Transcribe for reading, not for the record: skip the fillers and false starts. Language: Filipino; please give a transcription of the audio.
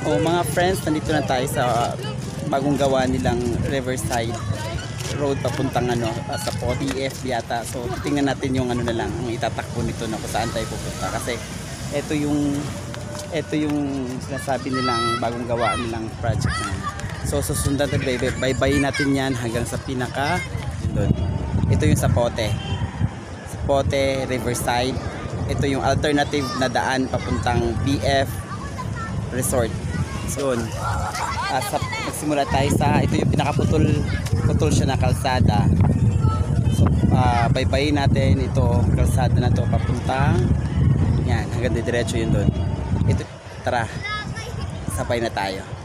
O mga friends, nandito na tayo sa bagong gawa nilang Riverside Road papuntang ZAPOTE-BF yata. So tingnan natin yung na lang, ang itatakbo nito na kung saan tayo pupunta. Kasi ito yung sinasabi nilang bagong gawa nilang project na. So susundan natin, baybayin natin yan hanggang sa pinaka doon. Ito yung Zapote Riverside. Ito yung alternative na daan papuntang BF Resort. So yun, magsimula tayo sa ito yung pinakaputol siya na kalsada. So baybayin natin ito kalsada na to papuntang yan hanggang diretso yun doon. Ito, tara, sabay na tayo.